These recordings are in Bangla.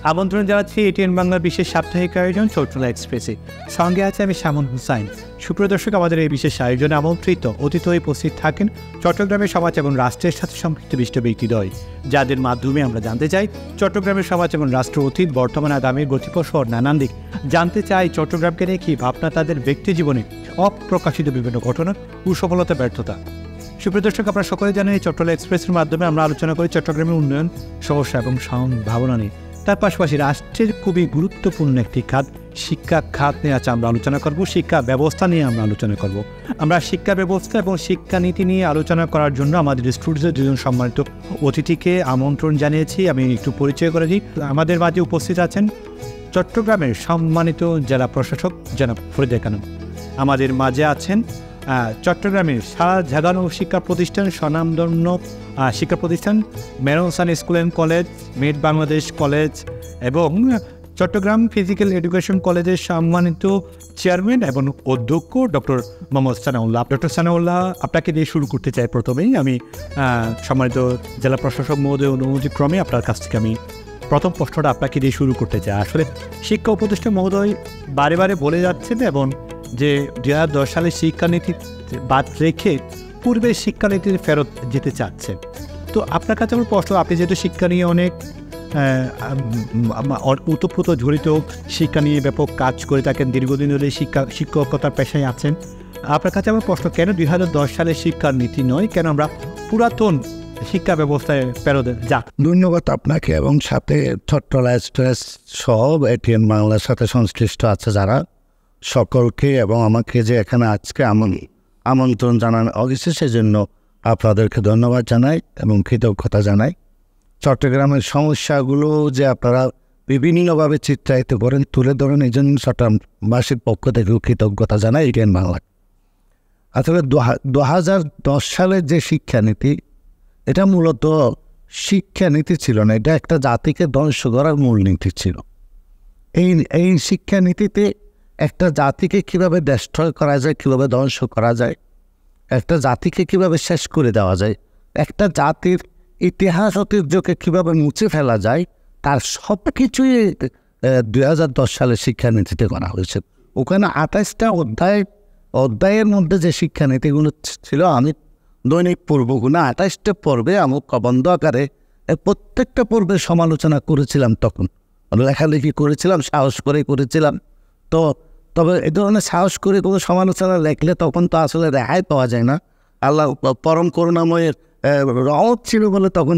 আমন্ত্রণ জানাচ্ছি এটিএন বাংলার বিশেষ সাপ্তাহিক আয়োজন চট্টলা এক্সপ্রেসে। সঙ্গে আছে আমি শামুন হুসাইন। সুপ্রিয় দর্শক, আমাদের এই বিশেষ আয়োজনে আমন্ত্রিত অতিথি হয়ে উপস্থিত থাকেন চট্টগ্রামের সমাজ এবং রাষ্ট্রের সাথে সম্পৃক্ত বিশিষ্ট ব্যক্তিদ্বয়, যাদের মাধ্যমে আমরা জানতে চাই চট্টগ্রামের সমাজ এবং রাষ্ট্র অতীত, বর্তমান, আগামীর গতিপথ সহ নানান দিক জানতে চাই। চট্টগ্রামকে নিয়ে কী ভাবনা তাদের ব্যক্তি জীবনে, অপ্রকাশিত বিভিন্ন ঘটনা ও সফলতা ব্যর্থতা। সুপ্রিয় দর্শক, আপনারা সকলে জানেন এই চট্টলা এক্সপ্রেসের মাধ্যমে আমরা আলোচনা করি চট্টগ্রামের উন্নয়ন, সমস্যা এবং সম্ভাবনা নিয়ে। তার পাশাপাশি রাষ্ট্রের খুবই গুরুত্বপূর্ণ একটি খাত শিক্ষা খাত নিয়ে আছে আমরা আলোচনা করব, শিক্ষা ব্যবস্থা নিয়ে আমরা আলোচনা করব। আমরা শিক্ষা ব্যবস্থা এবং শিক্ষানীতি নিয়ে আলোচনা করার জন্য আমাদের স্টুডিওতে দুজন সম্মানিত অতিথিকে আমন্ত্রণ জানিয়েছি। আমি একটু পরিচয় করে দিই। আমাদের মাঝে উপস্থিত আছেন চট্টগ্রামের সম্মানিত জেলা প্রশাসক জনাব ফরিদা খানম। আমাদের মাঝে আছেন চট্টগ্রামের সারা জাগানো শিক্ষা প্রতিষ্ঠান, স্বনামধন্য শিক্ষা প্রতিষ্ঠান মেরনসান স্কুল অ্যান্ড কলেজ, মেড বাংলাদেশ কলেজ এবং চট্টগ্রাম ফিজিক্যাল এডুকেশন কলেজের সম্মানিত চেয়ারম্যান এবং অধ্যক্ষ ডক্টর মোহাম্মদ সানাউল্লাহ। ডক্টর সানাউল্লাহ, আপনাকে দিয়ে শুরু করতে চাই। প্রথমেই আমি সম্মানিত জেলা প্রশাসক মহোদয় অনুমতিক্রমে আপনার কাছ থেকে আমি প্রথম প্রশ্নটা আপনাকে দিয়ে শুরু করতে চাই। আসলে শিক্ষা উপদেষ্টা মহোদয় বারে বারে বলে যাচ্ছেন এবং যে 2010 সালের শিক্ষানীতি বাদ রেখে পূর্বের শিক্ষানীতির ফেরত যেতে চাচ্ছেন। তো আপনার কাছে আমার প্রশ্ন, আপনি যেহেতু শিক্ষা নিয়ে অনেক ওতপ্রোত জড়িত, শিক্ষা নিয়ে ব্যাপক কাজ করে থাকেন, দীর্ঘদিন ধরে শিক্ষকতার পেশায় আছেন, আপনার কাছে আমার প্রশ্ন, কেন 2010 সালের শিক্ষার নীতি নয়, কেন আমরা পুরাতন শিক্ষা ব্যবস্থায় ফেরত যাক? ধন্যবাদ আপনাকে এবং সাথে চট্টলা এক্সপ্রেস সব এটিএন বাংলার সাথে সংশ্লিষ্ট আছে যারা, সকলকে এবং আমাকে যে এখানে আজকে আমন্ত্রণ জানানো হয়েছে সেজন্য আপনাদেরকে ধন্যবাদ জানাই এবং কৃতজ্ঞতা জানাই। চট্টগ্রামের সমস্যাগুলো যে আপনারা বিভিন্নভাবে চিত্রায়িত করেন, তুলে ধরেন, এই জন্য চট্টগ্রামবাসীর পক্ষ থেকেও কৃতজ্ঞতা জানাই এটিএন বাংলা। আসলে 2010 সালের যে শিক্ষানীতি, এটা মূলত শিক্ষানীতি ছিল না, এটা একটা জাতিকে ধ্বংস করার মূলনীতি ছিল। এই শিক্ষানীতিতে একটা জাতিকে কীভাবে ডেস্ট্রয় করা যায়, কীভাবে ধ্বংস করা যায়, একটা জাতিকে কীভাবে শেষ করে দেওয়া যায়, একটা জাতির ইতিহাস ঐতিহ্যকে কীভাবে মুছে ফেলা যায়, তার সব কিছুই 2010 সালের শিক্ষানীতিতে করা হয়েছে। ওখানে 28টা অধ্যায়ের মধ্যে যে শিক্ষানীতিগুলো ছিল, আমি দৈনিক পূর্বগুলো 28টা পর্বে আমি প্রবন্ধ আকারে প্রত্যেকটা পর্বের সমালোচনা করেছিলাম। তখন লেখালেখি করেছিলাম, সাহস করে করেছিলাম। তবে এই ধরনের সাহস করে কোনো সমালোচনা লেখলে তখন তো আসলে রেহাই পাওয়া যায় না। আল্লাহ পরম করুণাময়ের রহমত ছিল বলে তখন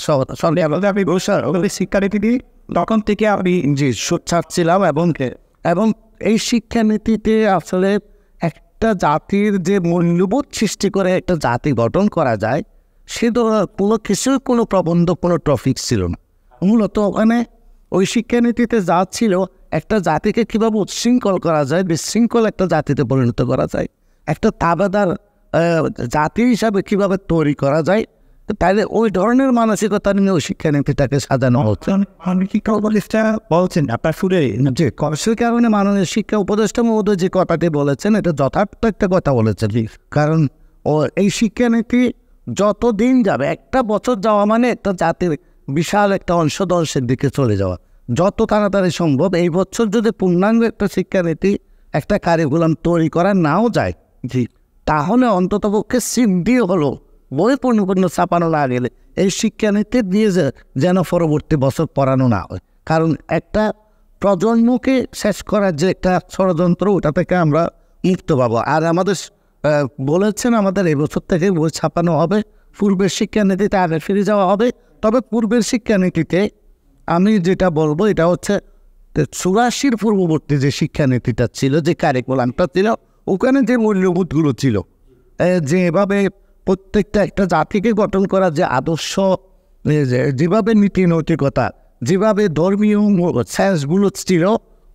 আমি শিক্ষানীতি নিয়ে তখন থেকে আমি ছাড়ছিলাম এবং এই শিক্ষানীতিতে আসলে একটা জাতির যে মূল্যবোধ সৃষ্টি করে একটা জাতি গঠন করা যায়, সে ধরনের কোনো কিছুই, কোনো প্রবন্ধ, কোনো টপিক ছিল না। মূলত ওখানে ওই শিক্ষানীতিতে যা ছিল, একটা জাতিকে কীভাবে উচ্ছৃঙ্খল করা যায়, বিশৃঙ্খল একটা জাতিতে পরিণত করা যায়, একটা তাবেদার জাতি হিসাবে কীভাবে তৈরি করা যায়, তাইলে ওই ধরনের মানসিকতা নিয়ে ওই শিক্ষানীতিটাকে সাজানো হচ্ছে। শিক্ষা উপদেষ্টা বলছেন আপনার সুরে যে সে কারণে মাননীয় শিক্ষা উপদেষ্টা মহোদয় যে কথাটি বলেছেন, এটা যথার্থ একটা কথা বলেছেন। কারণ এই শিক্ষানীতি যত দিন যাবে, একটা বছর যাওয়া মানে একটা জাতির বিশাল একটা অংশ ধ্বংসের দিকে চলে যাওয়া। যত তাড়াতাড়ি সম্ভব এই বছর যদি পূর্ণাঙ্গ একটা শিক্ষানীতি, একটা কারিকুলাম তৈরি করা নাও যায়, তাহলে অন্ততপক্ষে সিদ্ধি হলো বই পূর্ণ ছাপানো না গেলে এই শিক্ষানীতি দিয়ে যেন পরবর্তী বছর পড়ানো না হয়। কারণ একটা প্রজন্মকে শেষ করার যে একটা ষড়যন্ত্র, ওটা থেকে আমরা মুক্ত পাবো। আর আমাদের বলেছেন আমাদের এই বছর থেকে বই ছাপানো হবে, পূর্বের শিক্ষানীতিতে আগে ফিরে যাওয়া হবে। তবে পূর্বের শিক্ষানীতিতে আমি যেটা বলবো, এটা হচ্ছে 84 পূর্ববর্তী যে শিক্ষানীতিটা ছিল, যে কারিকুলামটা ছিল, ওখানে যে মূল্যবোধগুলো ছিল, যেভাবে প্রত্যেকটা একটা জাতিকে গঠন করা যে আদর্শ, যেভাবে নীতি নৈতিকতা, যেভাবে ধর্মীয় সেন্সগুলো ছিল,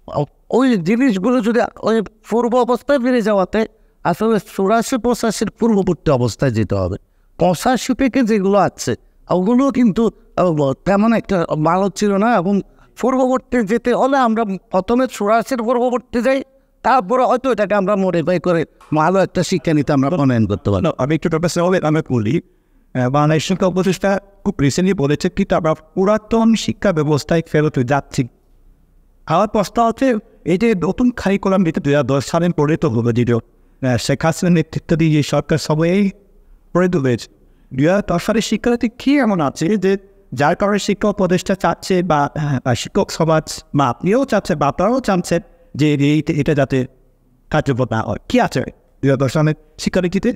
ওই জিনিসগুলো যদি ওই পূর্ব অবস্থায় ফিরে যাওয়াতে আসলে 84-85 পূর্ববর্তী অবস্থায় যেতে হবে। 85 থেকে যেগুলো আছে ওগুলো কিন্তু তেমন একটা ভালো ছিল না, এবং পূর্ববর্তী যেতে হলে আমরা প্রথমে 84 পূর্ববর্তী যাই, তারপরে হয়তো এটাকে আমরা মডিফাই করে ভালো একটা শিক্ষানীতি আমরা প্রণয়ন করতে পারি। আমি একটু আমি বলি, বাংলাদেশ শিক্ষা উপদেষ্টা খুব রিসেন্টলি বলেছে কিন্তু আমরা পুরাতন শিক্ষা ব্যবস্থায় ফেরত যাচ্ছি। আমার প্রশ্ন হচ্ছে এই যে নতুন কারিকুলাম দিতে 2010 সালের পরে তো হলো যদিও শেখ হাসিনার নেতৃত্ব দিয়ে যে সরকার সময়েই পড়ে তুলেছে 2010 সালের শিক্ষানীতি কী এমন আছে যে যার কারণে শিক্ষক উপদেষ্টা চাচ্ছে বা শিক্ষক সমাজ বা আপনিও চাচ্ছেন বা আপনারাও চাচ্ছেন যে এটা যাতে কার্যকর না হয়, কী আছে 2010 সালের শিক্ষানীতিতে?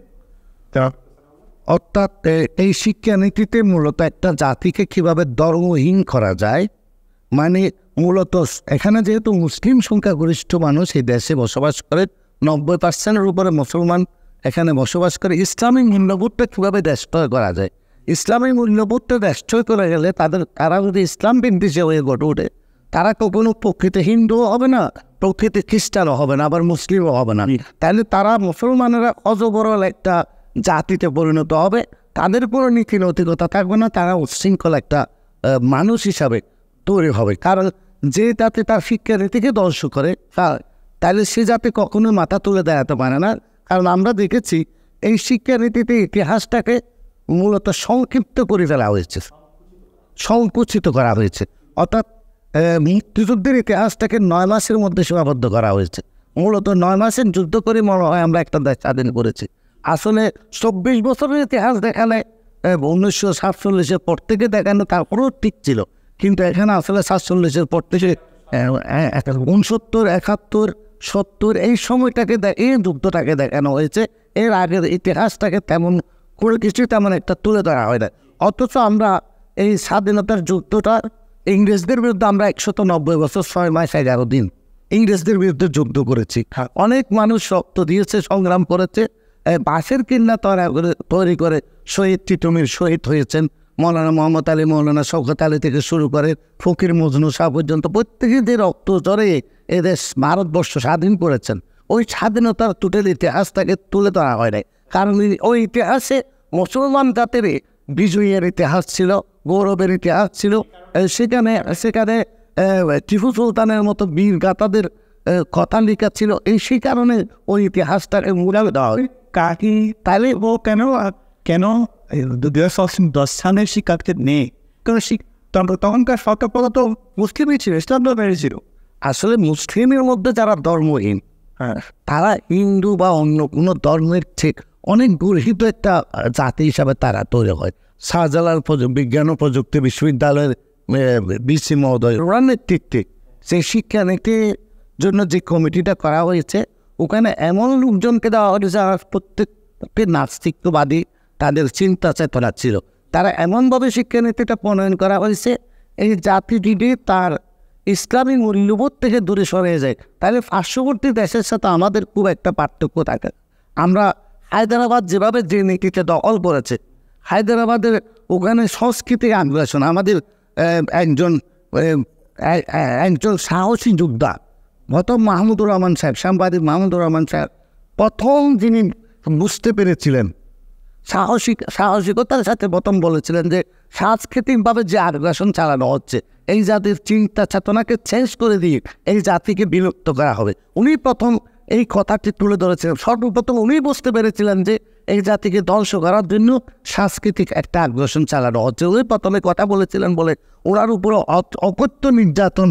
অর্থাৎ এই শিক্ষানীতিতে মূলত একটা জাতিকে কিভাবে ধর্মহীন করা যায়, মানে মূলত এখানে যেহেতু মুসলিম সংখ্যাগরিষ্ঠ মানুষ এই দেশে বসবাস করে, 90% উপরে মুসলমান এখানে বসবাস করে, ইসলামী মূল্যবোধটা কীভাবে দেশটয় করা যায়। ইসলামী মূল্যবোধটা দেশটয় করে গেলে তারা যদি ইসলাম বিদ্বেষী হয়ে গড়ে ওঠে, তারা কখনো প্রকৃত হিন্দুও হবে না, প্রকৃত খ্রিস্টানও হবে না, আবার মুসলিমও হবে না। তাহলে তারা মুসলমানেরা অজবরল একটা জাতিতে পরিণত হবে, তাদের কোনো নীতি নৈতিকতা থাকবে না, তারা উচ্ছৃঙ্খল একটা মানুষ হিসাবে তৈরি হবে। কারণ যে জাতি তার শিক্ষানীতিকে ধ্বংস করে তাহলে সে জাতি কখনোই মাথা তুলে দাঁড়াতে পারে না। কারণ আমরা দেখেছি এই শিক্ষানীতিতে ইতিহাসটাকে মূলত সংক্ষিপ্ত করে ফেলা হয়েছে, সংকুচিত করা হয়েছে। অর্থাৎ মুক্তিযুদ্ধের ইতিহাসটাকে 9 মাসের মধ্যে সীমাবদ্ধ করা হয়েছে। মূলত 9 মাসের যুদ্ধ করে মনে হয় আমরা একটা দেশ স্বাধীন করেছি। আসলে 24 বছরের ইতিহাস দেখালে 1947-এর পর থেকে দেখানো তারপরেও ঠিক ছিল, কিন্তু এখানে আসলে 47-এর পর থেকে 69, 71, 70 এই সময়টাকে এই যুদ্ধটাকে দেখানো হয়েছে। এর আগের ইতিহাসটাকে তেমন কোনো কিছু তেমন একটা তুলে ধরা হয় না। অথচ আমরা এই স্বাধীনতার যুদ্ধটা ইংরেজদের বিরুদ্ধে আমরা 190 বছর 6 মাস 11 দিন ইংরেজদের বিরুদ্ধে যুদ্ধ করেছি। অনেক মানুষ রক্ত দিয়েছে, সংগ্রাম করেছে, বাঁশের কিল্লা তৈরি করে শহীদ টিটুমির শহীদ হয়েছেন। মৌলানা মোহাম্মদ আলী, মৌলানা শওকত আলী থেকে শুরু করে ফকির মজনু শাহ পর্যন্ত প্রত্যেকে যে রক্ত ঝরে এদেশ ভারতবর্ষ স্বাধীন করেছেন, ওই স্বাধীনতার টুটেল ইতিহাসটাকে তুলে ধরা হয় নাই। কারণ ওই ইতিহাসে মুসলমান জাতির বিজয়ের ইতিহাস ছিল, গৌরবের ইতিহাস ছিল। সেখানে টিপু সুলতানের মতো বীর গাথাদের কথা লেখা ছিল। সেই কারণে ওই ইতিহাসটাকে মুড়াবে দেওয়া হয়। কাকি তাহলে ও কেন 2010 সালের শিক্ষার্থী নেই? কারণ তখনকার সরকার তো মুসলিমই ছিল, ইসলাম বেড়েছিল। আসলে মুসলিমের মধ্যে যারা ধর্মহীন, তারা হিন্দু বা অন্য কোনো ধর্মের ঠিক অনেক গর্হিত একটা জাতি হিসাবে তারা তৈরি হয়। শাহজালাল বিজ্ঞান ও প্রযুক্তি বিশ্ববিদ্যালয়ের বিসি মহোদয় ওনার নেতৃত্বে সেই শিক্ষানীতির জন্য যে কমিটিটা করা হয়েছে, ওখানে এমন লোকজনকে দেওয়া হয়েছে যারা প্রত্যেকটি নাস্তিকবাদী, তাদের চিন্তা চেতনা ছিল। তারা এমনভাবে শিক্ষানীতিটা প্রণয়ন করা হয়েছে এই জাতি যদি তার ইসলামী মূল্যবোধ থেকে দূরে সরে যায়, তাহলে পার্শ্ববর্তী দেশের সাথে আমাদের খুব একটা পার্থক্য থাকে। আমরা হায়দ্রাবাদ যেভাবে যে নীতিতে দখল করেছে, হায়দ্রাবাদের ওখানে সংস্কৃতির আগ্রাসন, আমাদের একজন সাহসী যোদ্ধা মাহমুদুর রহমান সাহেব, সাংবাদিক মাহমুদুর রহমান সাহেব প্রথম যিনি বুঝতে পেরেছিলেন, সাহসিকতার সাথে প্রথম বলেছিলেন যে সাংস্কৃতিকভাবে যে আগ্রাসন চালানো হচ্ছে, এই জাতির চিন্তা চেতনাকে চেঞ্জ করে দিয়ে এই জাতিকে বিলুপ্ত করা হবে। উনি প্রথম এই কথাটি তুলে ধরেছিলেন। সর্বপ্রথম উনি বুঝতে পেরেছিলেন যে এই জাতিকে ধ্বংস করার জন্য সাংস্কৃতিক একটা আগ্রাসন চালানো হচ্ছে। উনি প্রথমে কথা বলেছিলেন বলে ওনার উপরে অকথ্য নির্যাতন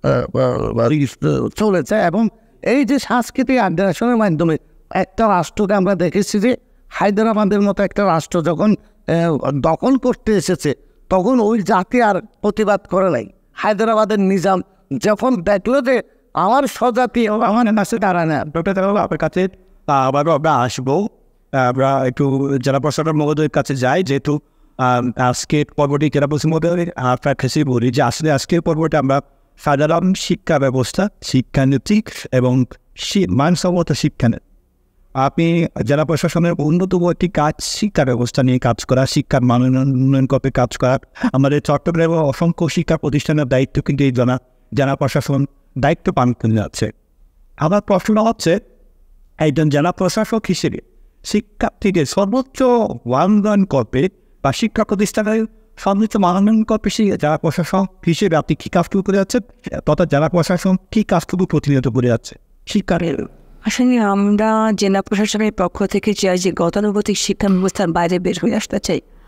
চলেছে। এবং এই যে সাংস্কৃতিক আগ্রাসনের মাধ্যমে একটা রাষ্ট্রকে আমরা দেখেছি যে হায়দ্রাবাদের মতো একটা রাষ্ট্র যখন দখল করতে এসেছে, তখন ওই জাতি আর প্রতিবাদ করে নাই। হায়দ্রাবাদের নিজাম যখন দেখলো যে আমার স্বজাতি আমার কাছে দাঁড়ায় না, আপনার কাছে আবারও আমরা আসবো। আমরা একটু জেলা প্রশাসক মহোদয়ের কাছে যাই, যেহেতু আজকের পর্বটি জেলা প্রশাসক মহোদয় আপনার কাছে বলি যে আসলে আজকের পর্বটা আমরা সাধারণ শিক্ষা ব্যবস্থা, শিক্ষানীতি এবং মানসম্মত শিক্ষানীতি, আপনি জেলা প্রশাসনের অন্যতম একটি কাজ শিক্ষা ব্যবস্থা নিয়ে কাজ করা, শিক্ষার মান উন্নয়ন করতে কাজ করা। আমাদের চট্টগ্রামে অসংখ্য শিক্ষা প্রতিষ্ঠানের দায়িত্ব কিন্তু এই জেলা প্রশাসন দায়িত্ব পালন করে যাচ্ছে। আমার প্রশ্ন হচ্ছে, একজন জেলা প্রশাসক হিসেবে শিক্ষার্থীদের সর্বোচ্চ মূল্যায়ন করবে বা শিক্ষা প্রতিষ্ঠানের সর্বোচ্চ মূল্যায়ন করবে জেলা প্রশাসক হিসেবে আপনি কী কাজটুকু করে যাচ্ছেন, তথা জেলা প্রশাসন কী কাজটুকু প্রতিনিয়ত করে যাচ্ছে শিক্ষার? আসলে আমরা জেলা প্রশাসনের পক্ষ থেকে চাই যে গতানুগতিক শিক্ষা ব্যবস্থার বাইরে বের হয়ে আসতে চাই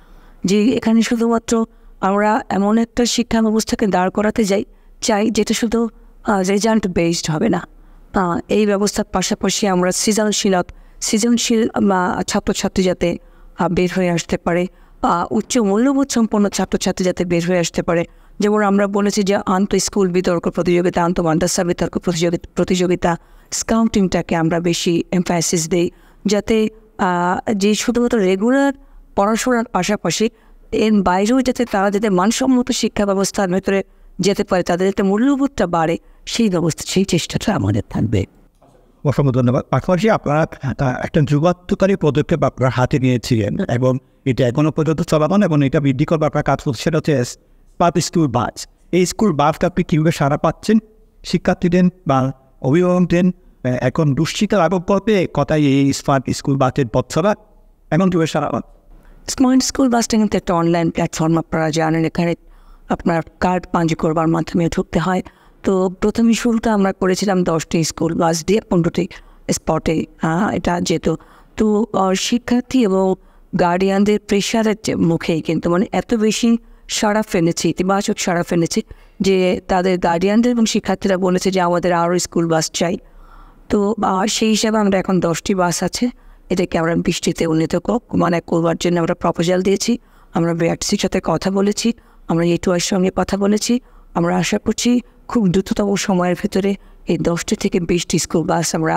যে এখানে শুধুমাত্র আমরা এমন একটা শিক্ষা ব্যবস্থাকে দাঁড় করাতে চাই যেটা শুধু রেজাল্ট বেসড হবে না। এই ব্যবস্থার পাশাপাশি আমরা সৃজনশীল ছাত্রছাত্রী যাতে বের হয়ে আসতে পারে, উচ্চ মূল্যবোধ সম্পন্ন ছাত্রছাত্রী যাতে বের হয়ে আসতে পারে। যেমন আমরা বলেছি যে স্কুল বিতর্ক প্রতিযোগিতা, মাদ্রাসা বিতর্ক প্রতিযোগিতা, স্কাউটিংটাকে আমরা বেশি এমফাসিস দিই, যাতে যে শুধুমাত্র রেগুলার পড়াশোনার পাশাপাশি এর বাইরেও যাতে তারা যাতে মানসম্মত শিক্ষা ব্যবস্থার ভেতরে যেতে পারে, তাদের একটা মূল্যবোধটা বাড়ে, সেই চেষ্টাটা আমাদের থাকবে। অসংখ্য ধন্যবাদ। পাশাপাশি আপনারা একটা যুগান্তকারী পদক্ষেপ আপনারা হাতে নিয়েছিলেন এবং এটা এখনো পর্যন্ত চলমান এবং এটা বৃদ্ধি করবার আপনার কাজ করছে, সেটা হচ্ছে স্মার্ট স্কুল বাস। এই স্কুল বাসটা আপনি কীভাবে সাড়া পাচ্ছেন? শিক্ষার্থীদের বা অভিভাবকদের এখন দুশ্চিন্তার আরোপ করবে কথাই এই স্মার্ট স্কুল বাসের পথ ছড়া, এখন কীভাবে সাড়া পান? স্মার্ট স্কুল বাসটা কিন্তু একটা অনলাইন প্ল্যাটফর্ম, আপনারা জানেন। এখানে আপনার কার্ড পাঞ্জি করবার মাধ্যমে ঢুকতে হয়। তো প্রথমে শুরুটা আমরা করেছিলাম 10টি স্কুল বাস দিয়ে 15টি স্পটে এটা যেত। তো শিক্ষার্থী এবং গার্ডিয়ানদের প্রেশারের মুখেই কিন্তু এত বেশি সাড়া ফেলেছে, ইতিবাচক সাড়া ফেলেছে যে তাদের গার্ডিয়ানদের এবং শিক্ষার্থীরা বলেছে যে আমাদের আরও স্কুল বাস চাই। তো সেই হিসাবে আমরা এখন 10টি বাস আছে, এটাকে আমরা 20টিতে উন্নীত করবার জন্য আমরা প্রপোজাল দিয়েছি। আমরা বিআরটিসির সাথে কথা বলেছি, আমরা এটুআইয়ের সঙ্গে কথা বলেছি। আমরা আশা করছি খুব দ্রুততম সময়ের ভেতরে এই 10টি থেকে 20টি স্কুল বাস আমরা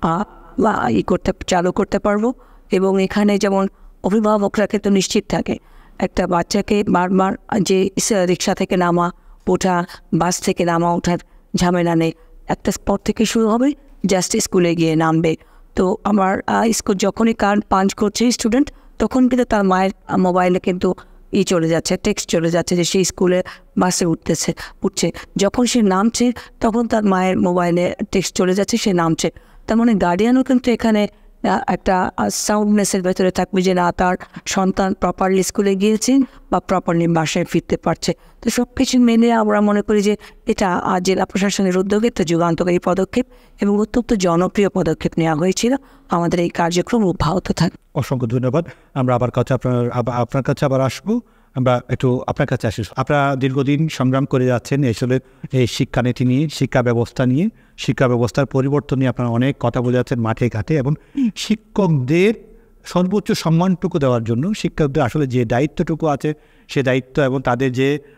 চালু করতে পারবো। এবং এখানে যেমন অভিভাবকরা কিন্তু নিশ্চিত থাকে, একটা বাচ্চাকে বারবার যে রিক্সা থেকে ওঠা, বাস থেকে ওঠার ঝামেলা নেই, একটা স্পট থেকে শুরু হবে, জাস্ট স্কুলে গিয়ে নামবে। তো আমার স্কুল যখনই কার্ড পাঞ্চ করছে স্টুডেন্ট, তখন কিন্তু তার মায়ের মোবাইলে কিন্তু চলে যাচ্ছে, টেক্সট চলে যাচ্ছে যে সেই স্কুলে বাসে উঠছে। যখন সে নামছে তখন তার মায়ের মোবাইলে টেক্সট চলে যাচ্ছে, সে নামছে। তার গার্ডিয়ানও কিন্তু এখানে একটা সাউন্ডনেসের ভেতরে থাকবে যে না, তার সন্তান প্রপারলি স্কুলে গিয়েছে বা প্রপারলি বাসায় ফিরতে পারছে। তো সব কিছু মেনে আমরা মনে করি যে এটা জেলা প্রশাসনের উদ্যোগে একটা যুগান্তকারী পদক্ষেপ এবং অত্যন্ত জনপ্রিয় পদক্ষেপ নেওয়া হয়েছিল। আমাদের এই কার্যক্রম অব্যাহত থাকে। অসংখ্য ধন্যবাদ। আমরা আপনার কাছে আবার আসবো। আমরা একটু আপনার কাছে আসি। আপনারা দীর্ঘদিন সংগ্রাম করে যাচ্ছেন আসলে এই শিক্ষানীতি নিয়ে, শিক্ষা ব্যবস্থা নিয়ে, শিক্ষা ব্যবস্থার পরিবর্তন নিয়ে আপনারা অনেক কথা বলে যাচ্ছেন মাঠে ঘাটে, এবং শিক্ষকদের সর্বোচ্চ সম্মানটুকু দেওয়ার জন্য শিক্ষকদের আসলে যে দায়িত্বটুকু আছে সে দায়িত্ব এবং তাদের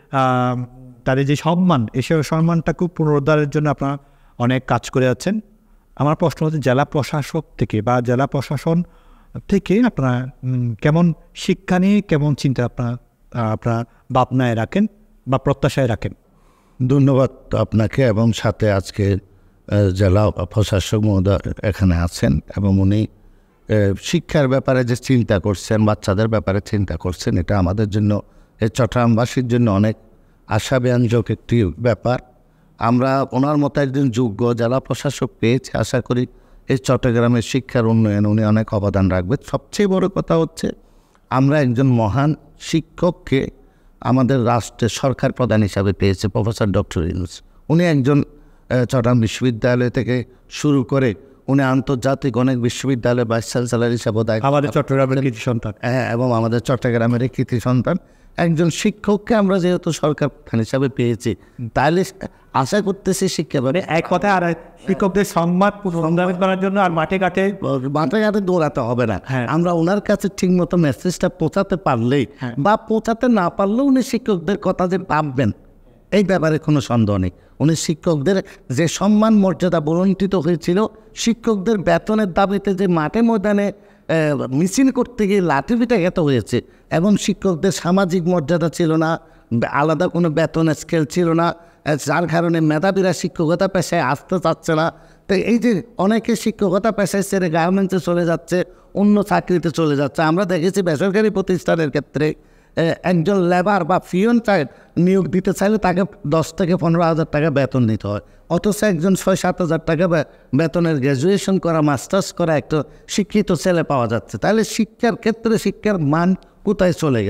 যে সম্মান, এসব সম্মানটাকে পুনরুদ্ধারের জন্য আপনারা অনেক কাজ করে যাচ্ছেন। আমার প্রশ্ন হচ্ছে জেলা প্রশাসক থেকে বা জেলা প্রশাসন থেকে আপনারা কেমন শিক্ষা নিয়ে কেমন চিন্তা আপনার ভাবনায় রাখেন বা প্রত্যাশায় রাখেন? ধন্যবাদ আপনাকে, এবং সাথে আজকে জেলা প্রশাসক মহোদয় এখানে আছেন এবং উনি শিক্ষার ব্যাপারে যে চিন্তা করছেন, বাচ্চাদের ব্যাপারে চিন্তা করছেন, এটা আমাদের জন্য, এই চট্টগ্রামবাসীর জন্য অনেক আশাব্যঞ্জক একটি ব্যাপার। আমরা ওনার মতো একজন যোগ্য জেলা প্রশাসক পেয়েছি। আশা করি এই চট্টগ্রামের শিক্ষার উন্নয়নে উনি অনেক অবদান রাখবেন। সবচেয়ে বড় কথা হচ্ছে আমরা একজন মহান শিক্ষককে আমাদের রাষ্ট্রের সরকার প্রধান হিসাবে পেয়েছে, প্রফেসর ডক্টর ইউনূস। উনি একজন চট্টগ্রাম বিশ্ববিদ্যালয় থেকে শুরু করে উনি আন্তর্জাতিক অনেক বিশ্ববিদ্যালয়ে ভাইস চ্যান্সেলর হিসাবে আমাদের চট্টগ্রামের কৃতি সন্তান। হ্যাঁ, এবং আমাদের চট্টগ্রামের কৃতি সন্তান একজন শিক্ষককে আমরা যেহেতু সরকার প্রধান হিসাবে পেয়েছি, তাহলে আশা করতেছি শিক্ষা এক কথায় আর শিক্ষকদের সম্মান পুনরুদ্ধার করার জন্য আর মাঠে ঘাটে দৌড়াতে হবে না। আমরা ওনার কাছে ঠিক মতো মেসেজটা পৌঁছাতে পারলেই বা পৌঁছাতে না পারলেও উনি শিক্ষকদের কথা যে ভাববেন, এই ব্যাপারে কোনো সন্দেহ নেই। উনি শিক্ষকদের যে সম্মান মর্যাদা বলণ্ঠিত হয়েছিল, শিক্ষকদের বেতনের দাবিতে যে মাঠে ময়দানে মিছিল করতে গিয়ে লাঠিপিটা এত হয়েছে, এবং শিক্ষকদের সামাজিক মর্যাদা ছিল না, আলাদা কোনো বেতনের স্কেল ছিল না, যার কারণে মেধাবীরা শিক্ষকতা পেশায় আসতে চাচ্ছে না। তো এই যে অনেকে শিক্ষকতা পেশায় ছেড়ে গার্মেন্টসে চলে যাচ্ছে, অন্য চাকরিতে চলে যাচ্ছে। আমরা দেখেছি বেসরকারি প্রতিষ্ঠানের ক্ষেত্রে একজন লেবার বা ফিয়ন নিয়োগ দিতে চাইলে তাকে 10 থেকে 15,000 টাকা বেতন দিতে হয়, অথচ একজন 6-7 হাজার টাকা বেতনের গ্র্যাজুয়েশন করা, মাস্টার্স করা একটা শিক্ষিত ছেলে পাওয়া যাচ্ছে। তাহলে শিক্ষার ক্ষেত্রে শিক্ষার মান কোথায় চলে গেছে?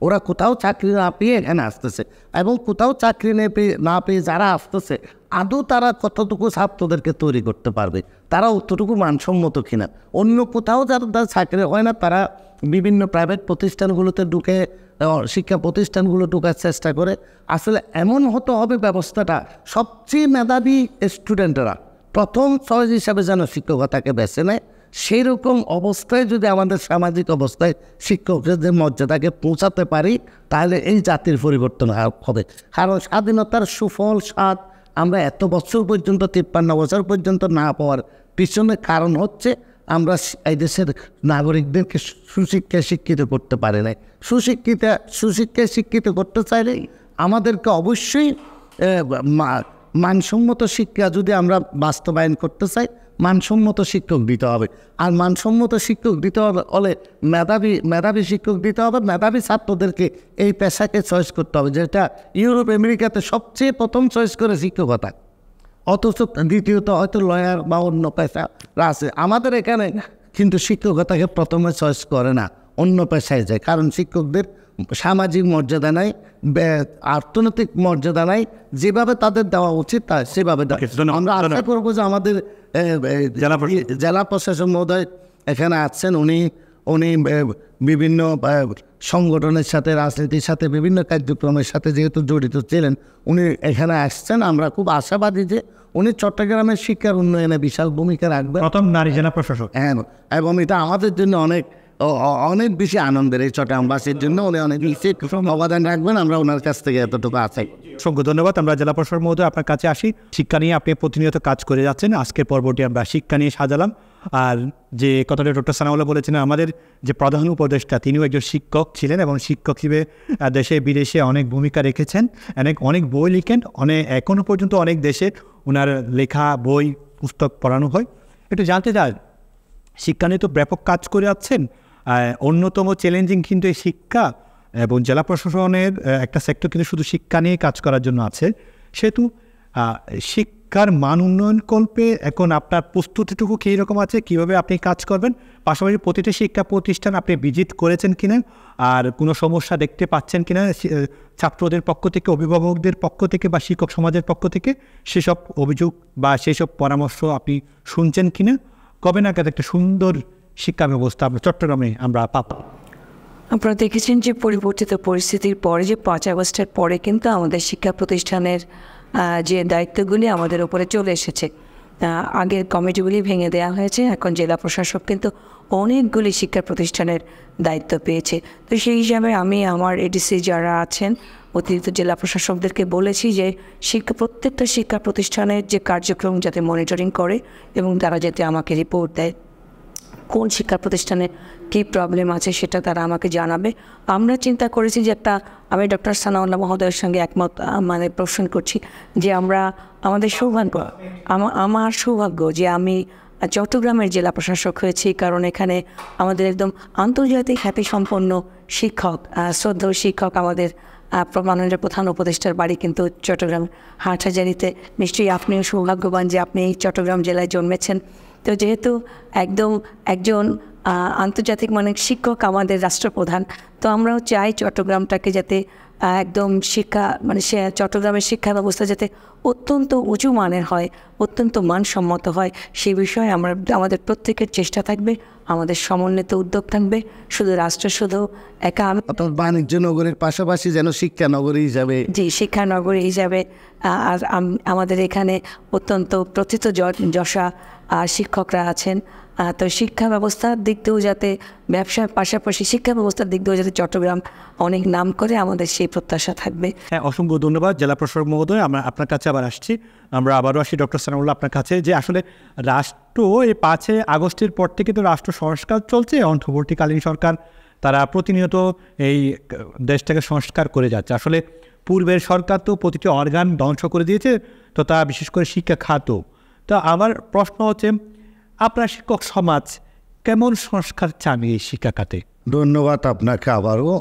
ওরা কোথাও চাকরি না পেয়ে এখানে আসতেছে, এবং কোথাও চাকরি না পেয়ে যারা আসতেছে আদৌ তারা কতটুকু ছাত্রদেরকে তৈরি করতে পারবে, তারা অতটুকু মানসম্মত কিনা। অন্য কোথাও যারা চাকরি হয় না তারা বিভিন্ন প্রাইভেট প্রতিষ্ঠানগুলোতে ঢুকে, শিক্ষা প্রতিষ্ঠানগুলো ঢুকার চেষ্টা করে। আসলে এমন হতে হবে ব্যবস্থাটা, সবচেয়ে মেধাবী স্টুডেন্টরা প্রথম চয়েস হিসাবে যেন শিক্ষকতাকে বেছে নেয়। সেই রকম অবস্থায় যদি আমাদের সামাজিক অবস্থায় শিক্ষকদের মর্যাদাকে পৌঁছাতে পারি, তাহলে এই জাতির পরিবর্তন হবে। কারণ স্বাধীনতার সুফল স্বাদ আমরা এত বছর পর্যন্ত, 53 বছর পর্যন্ত না পাওয়ার পিছনে কারণ হচ্ছে আমরা এই দেশের নাগরিকদেরকে সুশিক্ষায় শিক্ষিত করতে পারি নাই। সুশিক্ষায় শিক্ষিত করতে চাইলে আমাদেরকে অবশ্যই মানসম্মত শিক্ষা যদি আমরা বাস্তবায়ন করতে চাই, মানসম্মত শিক্ষক দিতে হবে। আর মানসম্মত শিক্ষক দিতে হলে মেধাবী শিক্ষক দিতে হবে, মেধাবী ছাত্রদেরকে এই পেশাকে চয়েস করতে হবে, যেটা ইউরোপ আমেরিকাতে সবচেয়ে প্রথম চয়েস করে শিক্ষকতা, অথচ দ্বিতীয়ত হয়তো লয়ার বা অন্য পেশা আছে। আমাদের এখানে কিন্তু শিক্ষকতাকে প্রথমে চয়েস করে না, অন্য পেশায় যায়। কারণ শিক্ষকদের সামাজিক মর্যাদা নাই, অর্থনৈতিক মর্যাদা নাই, যেভাবে তাদের দেওয়া উচিত তা সেভাবে আমরা আশা করবো যে আমাদের জেলা প্রশাসক মহোদয় এখানে আছেন, উনি বিভিন্ন সংগঠনের সাথে, রাজনীতির সাথে, বিভিন্ন কার্যক্রমের সাথে যেহেতু জড়িত ছিলেন, উনি এখানে আসছেন। আমরা খুব আশাবাদী যে উনি চট্টগ্রামের শিক্ষার উন্নয়নে বিশাল ভূমিকা রাখবেন, প্রথম নারী জেলা প্রশাসক। হ্যাঁ, এবং এটা আমাদের জন্য অনেক বেশি আনন্দের। এই চট্টগ্রামবাসীর জন্য উনি অনেক বেশি অবদান রাখবেন, আমরা ওনার কাছ থেকে এতটুকু আশা। অসংখ্য ধন্যবাদ। আমরা জেলা প্রশাসক মহোদয় আপনার কাছে আসি। শিক্ষা নিয়ে আপনি প্রতিনিয়ত কাজ করে যাচ্ছেন, আজকের পর্বটি আমরা শিক্ষা নিয়ে সাজালাম। আর যে কথাটা ডক্টর সানাউল্লাহ বলেছেন, আমাদের যে প্রধান উপদেষ্টা তিনিও একজন শিক্ষক ছিলেন এবং শিক্ষক হিসেবে দেশে বিদেশে অনেক ভূমিকা রেখেছেন, অনেক বই লিখেন, এখনও পর্যন্ত অনেক দেশে ওনার লেখা বই পুস্তক পড়ানো হয়। একটু জানতে চাই, শিক্ষা নিয়ে তো ব্যাপক কাজ করে যাচ্ছেন, অন্যতম চ্যালেঞ্জিং কিন্তু এই শিক্ষা, এবং জেলা প্রশাসনের একটা সেক্টর কিন্তু শুধু শিক্ষা নিয়ে কাজ করার জন্য আছে। সেহেতু শিক্ষার মান উন্নয়ন কল্পে এখন আপনার প্রস্তুতিটুকু কী রকম আছে, কীভাবে আপনি কাজ করবেন? পাশাপাশি প্রতিটি শিক্ষা প্রতিষ্ঠান আপনি ভিজিট করেছেন কিনা, আর কোনো সমস্যা দেখতে পাচ্ছেন কিনা ছাত্রদের পক্ষ থেকে, অভিভাবকদের পক্ষ থেকে বা শিক্ষক সমাজের পক্ষ থেকে, সেসব অভিযোগ বা সেসব পরামর্শ আপনি শুনছেন কিনা? কবে নাগাদ একটা সুন্দর শিক্ষা ব্যবস্থা আমরা চট্টগ্রামে আমরা পাবো? আপনারা দেখেছেন যে পরিবর্তিত পরিস্থিতির পরে, যে 5 আগস্টের পরে কিন্তু আমাদের শিক্ষা প্রতিষ্ঠানের যে দায়িত্বগুলি আমাদের উপরে চলে এসেছে। আগের কমিটিগুলি ভেঙে দেওয়া হয়েছে, এখন জেলা প্রশাসক কিন্তু অনেকগুলি শিক্ষা প্রতিষ্ঠানের দায়িত্ব পেয়েছে। তো সেই হিসাবে আমি আমার এডিসি যারা আছেন, অতিরিক্ত জেলা প্রশাসকদেরকে বলেছি যে প্রত্যেকটা শিক্ষা প্রতিষ্ঠানের যে কার্যক্রম যাতে মনিটরিং করে এবং তারা যাতে আমাকে রিপোর্ট দেয়, কোন শিক্ষা প্রতিষ্ঠানে কী প্রবলেম আছে সেটা তারা আমাকে জানাবে। আমরা চিন্তা করেছি যে আমি ডক্টর সানাউল্লাহ মহোদয়ের সঙ্গে একমত পোষণ করছি যে আমাদের সৌভাগ্য, আমার সৌভাগ্য যে আমি চট্টগ্রামের জেলা প্রশাসক হয়েছি, কারণ এখানে আমাদের একদম আন্তর্জাতিক খ্যাতিসম্পন্ন শিক্ষক, শ্রদ্ধেয় শিক্ষক, আমাদের মাননীয় প্রধান উপদেষ্টার বাড়ি কিন্তু চট্টগ্রাম হাটহাজারীতে। নিশ্চয়ই আপনিও সৌভাগ্যবান যে আপনি চট্টগ্রাম জেলায় জন্মেছেন। তো যেহেতু একজন আন্তর্জাতিক মানের শিক্ষক আমাদের রাষ্ট্রপ্রধান, তো আমরাও চাই চট্টগ্রামটাকে যাতে একদম চট্টগ্রামের শিক্ষা ব্যবস্থা যাতে অত্যন্ত উঁচু মানের হয়, অত্যন্ত মানসম্মত হয়, সেই বিষয়ে আমাদের প্রত্যেকের চেষ্টা থাকবে, আমাদের সমন্বিত উদ্যোগ থাকবে। শুধু রাষ্ট্র শুধু একা বাণিজ্য নগরের পাশাপাশি যেন শিক্ষা নগরী হিসাবে, শিক্ষা নগরী হিসাবে, আর আমাদের এখানে অত্যন্ত প্রথিত যশা শিক্ষকরা আছেন। তো শিক্ষা ব্যবস্থার দিক দিয়েও যাতে, ব্যবসার পাশাপাশি শিক্ষা ব্যবস্থার দিক দিয়েও যাতে চট্টগ্রাম অনেক নাম করে, আমাদের সেই প্রত্যাশা থাকবে। হ্যাঁ, অসংখ্য ধন্যবাদ জেলা প্রশাসক মহোদয়। আমরা আপনার কাছে আবার আসছি, আমরা আবারও আসি ডক্টর সানাউল্লাহ আপনার কাছে, যে আসলে রাষ্ট্র এই 5 আগস্টের পর থেকে তো রাষ্ট্র সংস্কার চলছে, অন্তর্বর্তীকালীন সরকার তারা প্রতিনিয়ত এই দেশটাকে সংস্কার করে যাচ্ছে। আসলে পূর্বের সরকার তো প্রতিটি অর্গান ধ্বংস করে দিয়েছে, তো তা বিশেষ করে শিক্ষা খাত। তো আমার প্রশ্ন হচ্ছে, আপনার শিক্ষক সমাজ কেমন সংস্কার চান এই শিক্ষা খাতে? ধন্যবাদ আপনাকে আবারও।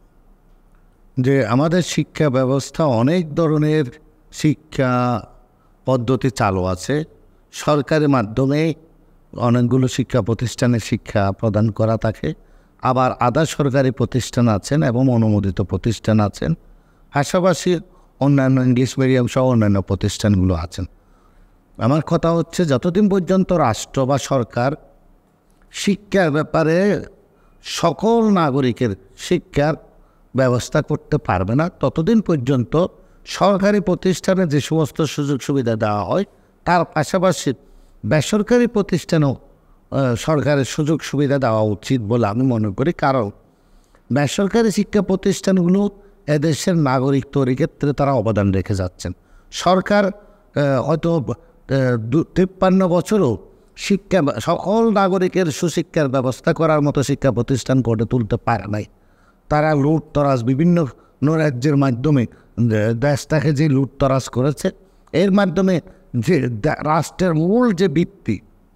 যে আমাদের শিক্ষা ব্যবস্থা, অনেক ধরনের শিক্ষা পদ্ধতি চালু আছে, সরকারের মাধ্যমে অনেকগুলো শিক্ষা প্রতিষ্ঠানে শিক্ষা প্রদান করা থাকে। আবার আধা সরকারি প্রতিষ্ঠান আছেন এবং অনুমোদিত প্রতিষ্ঠান আছেন, পাশাপাশি অন্যান্য ইংলিশ মিডিয়াম সহ অন্যান্য প্রতিষ্ঠানগুলো আছেন। আমার কথা হচ্ছে, যতদিন পর্যন্ত রাষ্ট্র বা সরকার শিক্ষার ব্যাপারে সকল নাগরিকের শিক্ষার ব্যবস্থা করতে পারবে না, ততদিন পর্যন্ত সরকারি প্রতিষ্ঠানে যে সমস্ত সুযোগ সুবিধা দেওয়া হয় তার পাশাপাশি বেসরকারি প্রতিষ্ঠানেও সরকারের সুযোগ সুবিধা দেওয়া উচিত বলে আমি মনে করি। কারণ বেসরকারি শিক্ষা প্রতিষ্ঠানগুলো এদেশের নাগরিক তৈরির ক্ষেত্রে তারা অবদান রেখে যাচ্ছেন। সরকার হয়তো 53 বছরও শিক্ষা সকল নাগরিকের সুশিক্ষার ব্যবস্থা করার মতো শিক্ষা প্রতিষ্ঠান গড়ে তুলতে পারে নাই। তারা লুটতরাজ বিভিন্ন রাজ্যের মাধ্যমে দেশটাকে যে লুটতরাজ করেছে, এর মাধ্যমে যে রাষ্ট্রের মূল যে ভিত্তি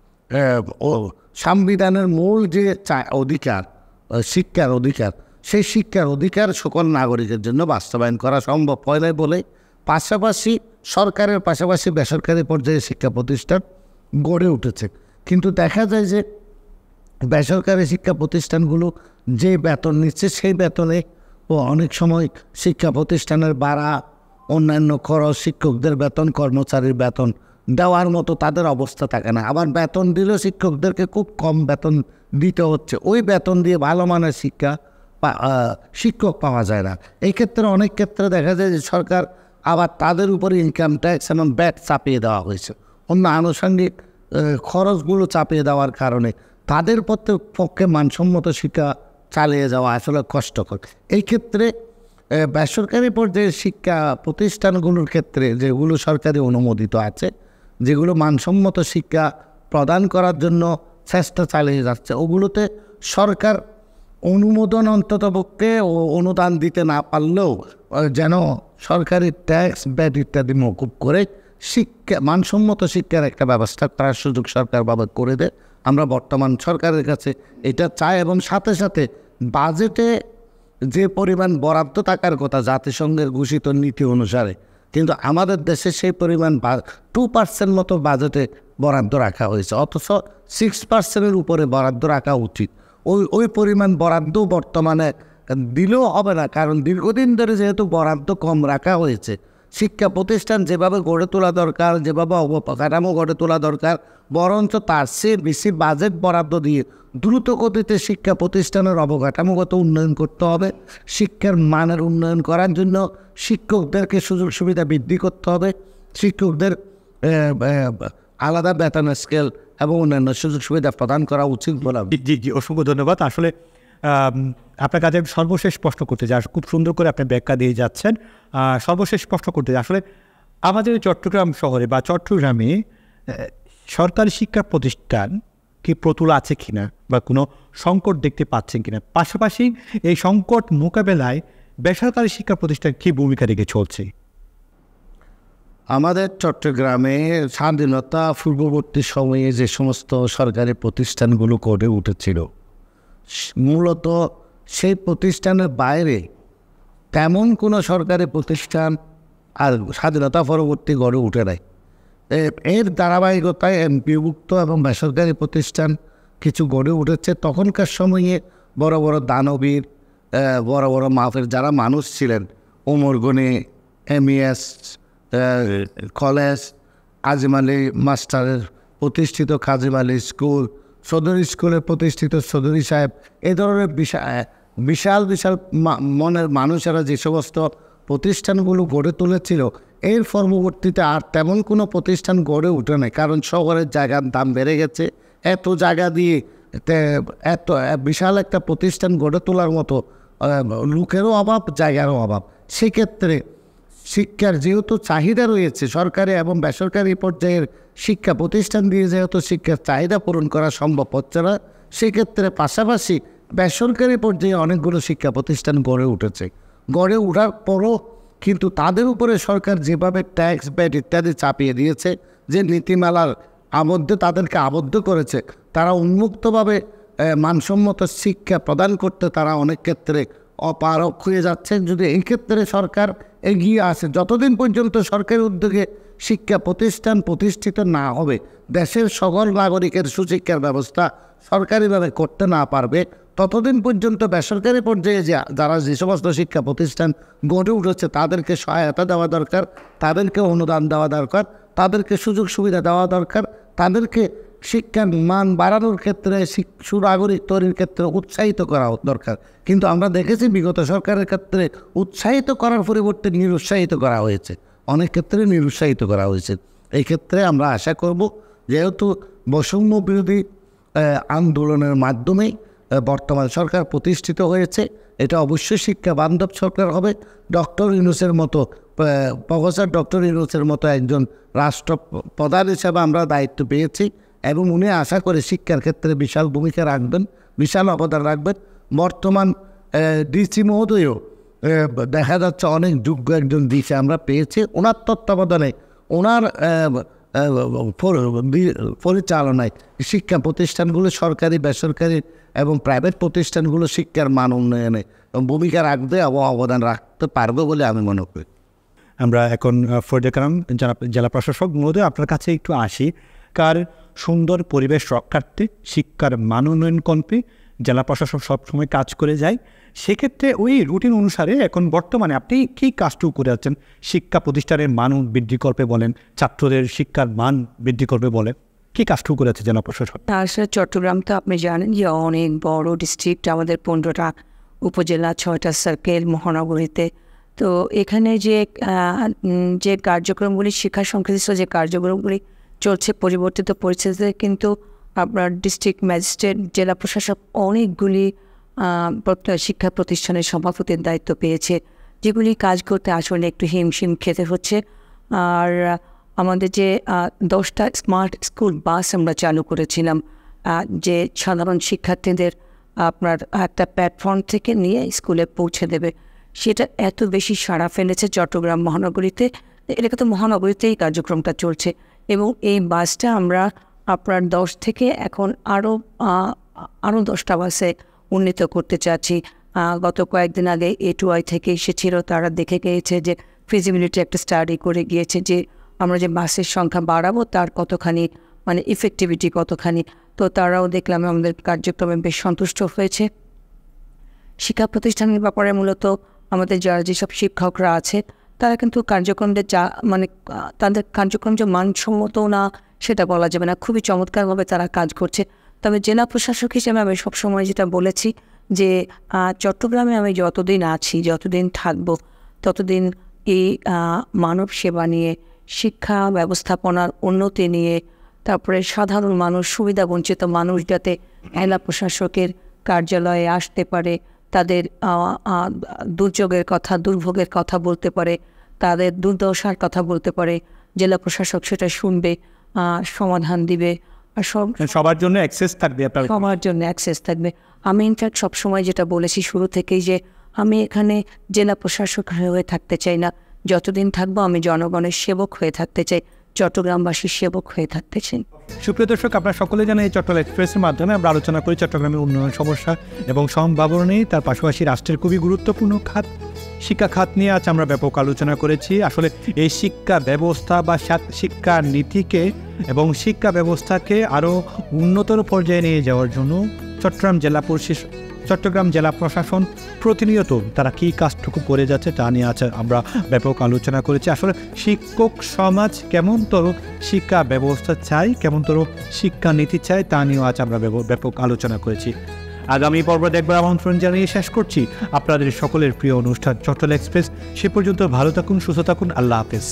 ও সংবিধানের মূল যে অধিকার, শিক্ষার অধিকার, সেই শিক্ষার অধিকার সকল নাগরিকের জন্য বাস্তবায়ন করা সম্ভব হয় না বলে পাশাপাশি সরকারের পাশাপাশি বেসরকারি পর্যায়ে শিক্ষা প্রতিষ্ঠান গড়ে উঠেছে। কিন্তু দেখা যায় যে বেসরকারি শিক্ষা প্রতিষ্ঠানগুলো যে বেতন নিচ্ছে সেই বেতনে অনেক সময় শিক্ষা প্রতিষ্ঠানের ভাড়া, অন্যান্য খরচ, শিক্ষকদের বেতন, কর্মচারীর বেতন দেওয়ার মতো তাদের অবস্থা থাকে না। আবার বেতন দিলেও শিক্ষকদেরকে খুব কম বেতন দিতে হচ্ছে, ওই বেতন দিয়ে ভালো মানের শিক্ষক পাওয়া যায় না। এই ক্ষেত্রে অনেক ক্ষেত্রে দেখা যায় যে সরকার আবার তাদের উপরে ইনকাম ট্যাক্স এবং ব্যাট চাপিয়ে দেওয়া হয়েছে, অন্য আনুষঙ্গিক খরচগুলো চাপিয়ে দেওয়ার কারণে তাদের পক্ষে মানসম্মত শিক্ষা চালিয়ে যাওয়া আসলে কষ্টকর। এই ক্ষেত্রে বেসরকারি পর্যায়ে শিক্ষা প্রতিষ্ঠানগুলোর ক্ষেত্রে যেগুলো সরকারি অনুমোদিত আছে, যেগুলো মানসম্মত শিক্ষা প্রদান করার জন্য চেষ্টা চালিয়ে যাচ্ছে, ওগুলোতে সরকার অনুমোদন অন্ততপক্ষে ও অনুদান দিতে না পারলেও যেন সরকারি ট্যাক্স, ব্যাট ইত্যাদি মকুব করে শিক্ষা মানসম্মত শিক্ষার একটা ব্যবস্থা করার সুযোগ সরকার বাবা করে দেয়। আমরা বর্তমান সরকারের কাছে এটা চাই এবং সাথে সাথে বাজেটে যে পরিমাণ বরাদ্দ থাকার কথা জাতিসংঘের ঘোষিত নীতি অনুসারে, কিন্তু আমাদের দেশে সেই পরিমাণ 2% মতো বাজেটে বরাদ্দ রাখা হয়েছে, অথচ 6%-এর উপরে বরাদ্দ রাখা উচিত। ওই পরিমাণ বরাদ্দ বর্তমানে দিলেও হবে না, কারণ দীর্ঘদিন ধরে যেহেতু বরাদ্দ কম রাখা হয়েছে, শিক্ষা প্রতিষ্ঠান যেভাবে গড়ে তোলা দরকার, যেভাবে অবকাঠামো গড়ে তোলা দরকার, বরঞ্চ তার চেয়ে বেশি বাজেট বরাদ্দ দিয়ে দ্রুত গতিতে শিক্ষা প্রতিষ্ঠানের অবকাঠামোগত উন্নয়ন করতে হবে। শিক্ষার মানের উন্নয়ন করার জন্য শিক্ষকদেরকে সুযোগ সুবিধা বৃদ্ধি করতে হবে, শিক্ষকদের আলাদা বেতনের স্কেল এবং অন্যান্য সুযোগ সুবিধা প্রদান করা উচিত বলে। জি, অসংখ্য ধন্যবাদ। আসলে আপনার কাছে সর্বশেষ প্রশ্ন করতে চাই, খুব সুন্দর করে আপনি ব্যাখ্যা দিয়ে যাচ্ছেন। সর্বশেষ প্রশ্ন করতে চাই, আসলে আমাদের চট্টগ্রাম শহরে বা চট্টগ্রামে সরকারি শিক্ষা প্রতিষ্ঠান কি প্রতুল আছে কিনা বা কোনো সংকট দেখতে পাচ্ছেন কিনা, পাশাপাশি এই সংকট মোকাবেলায় বেসরকারি শিক্ষা প্রতিষ্ঠান কী ভূমিকা রেখে চলছে? আমাদের চট্টগ্রামে স্বাধীনতা পূর্ববর্তী সময়ে যে সমস্ত সরকারি প্রতিষ্ঠানগুলো গড়ে উঠেছিল, মূলত সেই প্রতিষ্ঠানের বাইরে তেমন কোনো সরকারি প্রতিষ্ঠান আর স্বাধীনতা পরবর্তী গড়ে উঠে নাই। এর ধারাবাহিকতায় এমপিভুক্ত এবং বেসরকারি প্রতিষ্ঠান কিছু গড়ে উঠেছে। তখনকার সময়ে বড় বড় দানবীর, বড় বড় মাপের যারা মানুষ ছিলেন, ওমর গনি, MES কলেজ, কাজিম আলী মাস্টারের প্রতিষ্ঠিত কাজিম আলী স্কুল, চৌধুরী স্কুলের প্রতিষ্ঠিত চৌধুরী সাহেব, এই ধরনের বিশাল বিশাল মনের মানুষেরা যে সমস্ত প্রতিষ্ঠানগুলো গড়ে তুলেছিল, এর পরবর্তীতে আর তেমন কোনো প্রতিষ্ঠান গড়ে উঠে নাই। কারণ শহরের জায়গার দাম বেড়ে গেছে, এত জায়গা দিয়ে এত বিশাল একটা প্রতিষ্ঠান গড়ে তোলার মতো লোকেরও অভাব, জায়গারও অভাব। সেক্ষেত্রে শিক্ষার যেহেতু চাহিদা রয়েছে, সরকারি এবং বেসরকারি পর্যায়ের শিক্ষা প্রতিষ্ঠান দিয়ে যেহেতু শিক্ষার চাহিদা পূরণ করা সম্ভব হচ্ছে না, সেক্ষেত্রে পাশাপাশি বেসরকারি পর্যায়ে অনেকগুলো শিক্ষা প্রতিষ্ঠান গড়ে উঠেছে। গড়ে ওঠার পরও কিন্তু তাদের উপরে সরকার যেভাবে ট্যাক্স, ব্যাট ইত্যাদি চাপিয়ে দিয়েছে, যে নীতিমালার আবদ্ধে তাদেরকে আবদ্ধ করেছে, তারা উন্মুক্তভাবে মানসম্মত শিক্ষা প্রদান করতে তারা অনেক ক্ষেত্রে অপারগ হয়ে যাচ্ছে। যদি এই ক্ষেত্রে সরকার এগিয়ে আসে, যতদিন পর্যন্ত সরকারি উদ্যোগে শিক্ষা প্রতিষ্ঠান প্রতিষ্ঠিত না হবে, দেশের সকল নাগরিকের সুশিক্ষার ব্যবস্থা সরকারিভাবে করতে না পারবে, ততদিন পর্যন্ত বেসরকারি পর্যায়ে যারা যে সমস্ত শিক্ষা প্রতিষ্ঠান গড়ে উঠেছে তাদেরকে সহায়তা দেওয়া দরকার, তাদেরকে অনুদান দেওয়া দরকার, তাদেরকে সুযোগ সুবিধা দেওয়া দরকার, তাদেরকে শিক্ষার মান বাড়ানোর ক্ষেত্রে সুনাগরিক তৈরির ক্ষেত্রে উৎসাহিত করা দরকার। কিন্তু আমরা দেখেছি বিগত সরকারের ক্ষেত্রে উৎসাহিত করার পরিবর্তে নিরুৎসাহিত করা হয়েছে, অনেক ক্ষেত্রে নিরুৎসাহিত করা হয়েছে। এই ক্ষেত্রে আমরা আশা করব, যেহেতু বৈষম্য বিরোধী আন্দোলনের মাধ্যমে বর্তমান সরকার প্রতিষ্ঠিত হয়েছে, এটা অবশ্যই শিক্ষা বান্ধব সরকার হবে। ডক্টর ইউনূসের মতো, প্রফেসর ডক্টর ইউনূসের মতো একজন রাষ্ট্র প্রধান হিসেবে আমরা দায়িত্ব পেয়েছি এবং উনি আশা করে শিক্ষার ক্ষেত্রে বিশাল ভূমিকা রাখবেন, বিশাল অবদান রাখবেন। বর্তমান ডিসি মহোদয়ও দেখা যাচ্ছে অনেক যোগ্য একজন ডিসি আমরা পেয়েছি। ওনার তত্ত্বাবধানে, ওনার পরিচালনায় শিক্ষা প্রতিষ্ঠানগুলো, সরকারি বেসরকারি এবং প্রাইভেট প্রতিষ্ঠানগুলো শিক্ষার মান উন্নয়নে ভূমিকা রাখবে এবং অবদান রাখতে পারবে বলে আমি মনে করি। আমরা এখন ফরিদা কালাম জেলা প্রশাসক মহোদয় আপনার কাছে একটু আসি। কার সুন্দর পরিবেশ রক্ষার্থে, শিক্ষার মান উন্নয়ন কল্পে জেলা প্রশাসক সবসময় কাজ করে যায়। সেক্ষেত্রে ওই রুটিন অনুসারে এখন বর্তমানে আপনি কী কাজটুকু করে যাচ্ছেন? শিক্ষা প্রতিষ্ঠানের মান বৃদ্ধি করবে বলেন, ছাত্রদের শিক্ষার মান বৃদ্ধি করবে বলেন, কী কাজটুকু করে যাচ্ছে জেলা প্রশাসক? তাছাড়া চট্টগ্রাম তো আপনি জানেন যে অনেক বড় ডিস্ট্রিক্ট, আমাদের 15টা উপজেলা, 6টা সার্কেল মহানগরীতে। তো এখানে যে কার্যক্রমগুলি, শিক্ষা সংশ্লিষ্ট যে কার্যক্রমগুলি চলছে পরিবর্তিত পরিস্থিতিতে, কিন্তু আপনার ডিস্ট্রিক্ট ম্যাজিস্ট্রেট, জেলা প্রশাসক অনেকগুলি শিক্ষা প্রতিষ্ঠানের সভাপতির দায়িত্ব পেয়েছে, যেগুলি কাজ করতে আসলে একটু হিমশিম খেতে হচ্ছে। আর আমাদের যে 10টা স্মার্ট স্কুল বাস আমরা চালু করেছিলাম, যে সাধারণ শিক্ষার্থীদের আপনার একটা প্ল্যাটফর্ম থেকে নিয়ে স্কুলে পৌঁছে দেবে, সেটা এত বেশি সাড়া ফেলেছে চট্টগ্রাম মহানগরীতে। এটা তো মহানগরীতেই কার্যক্রমটা চলছে এবং এই বাসটা আমরা আপনার 10 থেকে এখন আরও 10টা বাসে উন্নীত করতে চাচ্ছি। গত কয়েকদিন আগে A2I থেকে এসেছিল, তারা দেখে গিয়েছে যে ফিজিবিলিটি একটা স্টাডি করে গিয়েছে যে আমরা যে বাসের সংখ্যা বাড়াবো তার কতখানি মানে ইফেক্টিভিটি কতখানি। তো তারাও দেখলাম আমাদের কার্যক্রমে বেশ সন্তুষ্ট হয়েছে। শিক্ষা প্রতিষ্ঠানের ব্যাপারে মূলত আমাদের যারা যেসব শিক্ষকরা আছে তারা কিন্তু কার্যক্রমটা তাদের কার্যক্রম যে মানসম্মত না সেটা বলা যাবে না, খুবই চমৎকারভাবে তারা কাজ করছে। তবে জেলা প্রশাসক হিসেবে আমি সবসময় যেটা বলেছি যে চট্টগ্রামে আমি যতদিন আছি, যতদিন থাকবো, ততদিন এই মানব সেবা নিয়ে, শিক্ষা ব্যবস্থাপনার উন্নতি নিয়ে, তারপরে সাধারণ মানুষ, সুবিধা বঞ্চিত মানুষ যাতে জেলা প্রশাসকের কার্যালয়ে আসতে পারে, তাদের দুর্যোগের কথা, দুর্ভোগের কথা বলতে পারে, তাদের দুর্দশার কথা বলতে পারে, জেলা প্রশাসক সেটা শুনবে, সমাধান দিবে। আর সবার জন্য অ্যাক্সেস থাকবে, সবার জন্য অ্যাক্সেস থাকবে। আমি ইনফ্যাক্ট সবসময় যেটা বলেছি শুরু থেকেই যে আমি এখানে জেলা প্রশাসক হয়ে থাকতে চাই না, যতদিন থাকবো আমি জনগণের সেবক হয়ে থাকতে চাই, চট্টগ্রামবাসীর সেবক হয়ে থাকতে চাই। সুপ্রিয় দর্শক, আপনারা সকলে জানেন এই চট্টগ্রাম এক্সপ্রেসের মাধ্যমে আমরা আলোচনা করি চট্টগ্রামের উন্নয়ন সমস্যা এবং সম্ভাবনা নিয়ে, তার পাশাপাশি রাষ্ট্রের খুবই গুরুত্বপূর্ণ খাত শিক্ষা খাত নিয়ে আজ আমরা ব্যাপক আলোচনা করেছি। আসলে এই শিক্ষা ব্যবস্থা বা শিক্ষা নীতিকে এবং শিক্ষা ব্যবস্থাকে আরও উন্নতর পর্যায়ে নিয়ে যাওয়ার জন্য চট্টগ্রাম জেলা প্রশাসন প্রতিনিয়ত তারা কী কাজটুকু করে যাচ্ছে তা নিয়ে আছে আমরা ব্যাপক আলোচনা করেছি। আসলে শিক্ষক সমাজ কেমনতর শিক্ষা ব্যবস্থা চাই, কেমনতর শিক্ষা নীতি চাই তা নিয়েও আজ আমরা ব্যাপক আলোচনা করেছি। আগামী পর্ব দেখবার আমন্ত্রণ জানিয়ে শেষ করছি আপনাদের সকলের প্রিয় অনুষ্ঠান চট্টগ্রাম এক্সপ্রেস। সে পর্যন্ত ভালো থাকুন, সুস্থ থাকুন, আল্লাহ হাফেজ।